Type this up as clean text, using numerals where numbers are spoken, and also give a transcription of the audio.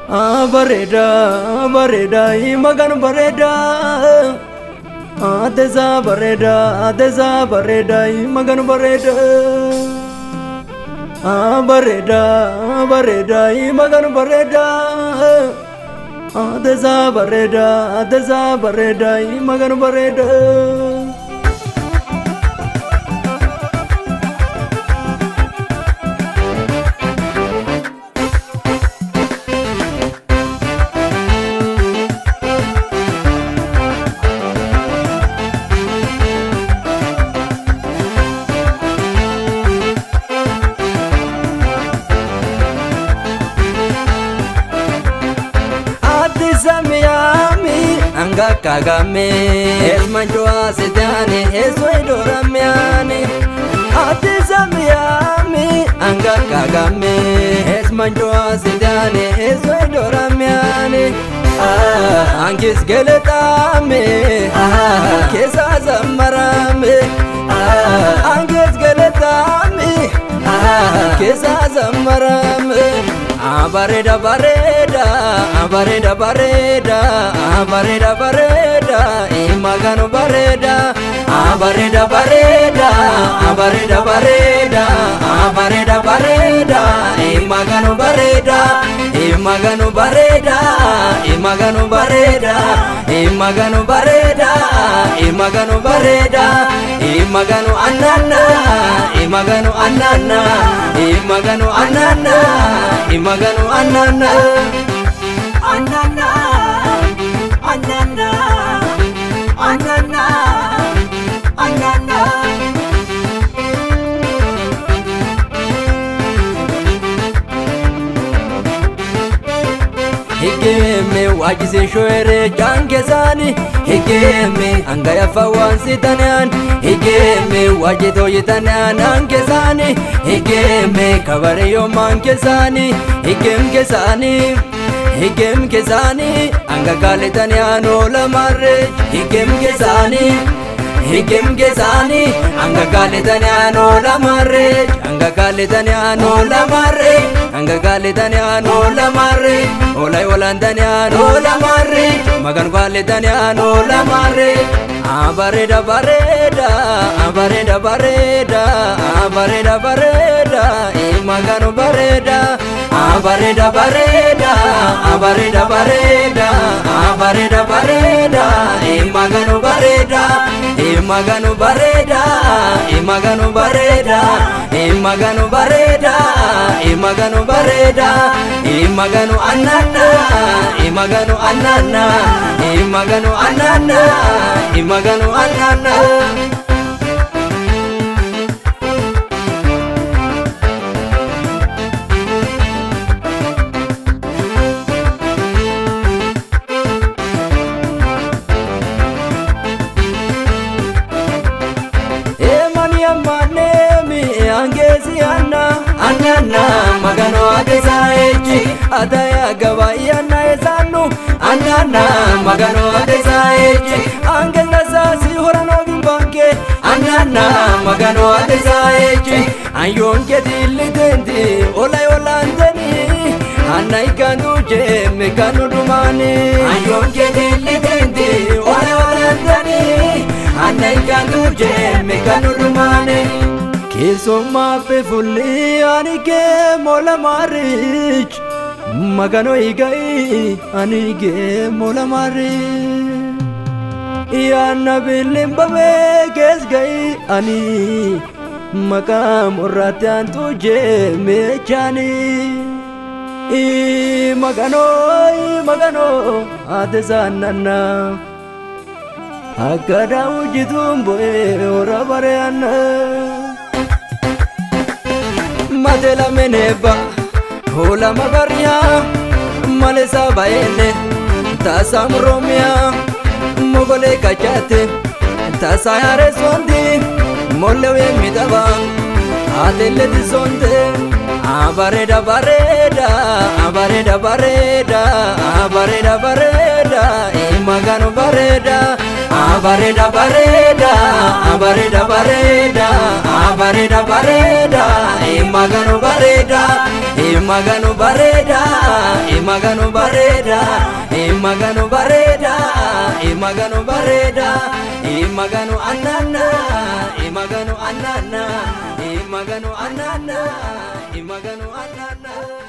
Bareda, bareda, magan bareda. Deza bareda, deza bareda, magan bareda. Bareda, bareda, magan bareda. Deza bareda, deza bareda, magan bareda. Anga kagame esmanjoa setane esoidoramiane atizamiami anga kagame esmanjoa setane esoidoramiane angis geletame kesa zamarame angis geletame kesa zamarame Bareda bareda, bareda bareda, bareda bareda, imagano bareda, bareda bareda, bareda bareda, bareda bareda, imagano bareda, imagano bareda, imagano bareda, imagano bareda, imagano bareda, imagano anana, imagano anana, imagano anana. Imagano anana anana anana anana anana Higeme wajize shoere jangesani Higeme angaya fawansi tanyan Higeme wajito yitanan angesani Higeme kabare yo mangesani Higem kesani anga kale tanyano la marre Higem kesani anga kale tanyano la marre anga kale tanyano la marre anga kale tanyano la marre olay walan tanyano la marre magan kale tanyano la marre bareda bareda bareda bareda bareda bareda imagano bareda bareda bareda bareda bareda bareda bareda imagano bareda imagano bareda imagano bareda imagano bareda imagano bareda imagano anana imagano anana imagano anana imagano anana Anana magano adesaechi adaya gabayana esanu Anana magano adesaechi angela sasi horano gimbanke Anana magano adesaechi ayonke dilidenti olay olandani anai kanuje mekanu dumani ayonke dilidenti olay olandani anai kanuje mekanu dumani Kisoma pe fulli anike mola marich magano igai anige mola marich Iana bilimba me kes gai ani makam uratan tuje mechani magano adezanana akada ujitumbo ora bareana Madela meneba, hola magaria, malesa baene, tasam romia, mogole kachate, tasayare sondi, molewe midaba, adele di sonde, bareda bareda, bareda bareda, bareda bareda, imagano bareda, bareda bareda, bareda bareda, bareda bareda, imagano bareda, maganu bareda, maganu bareda, maganu bareda, maganu bareda, maganu anana, maganu anana, maganu anana, maganu anana.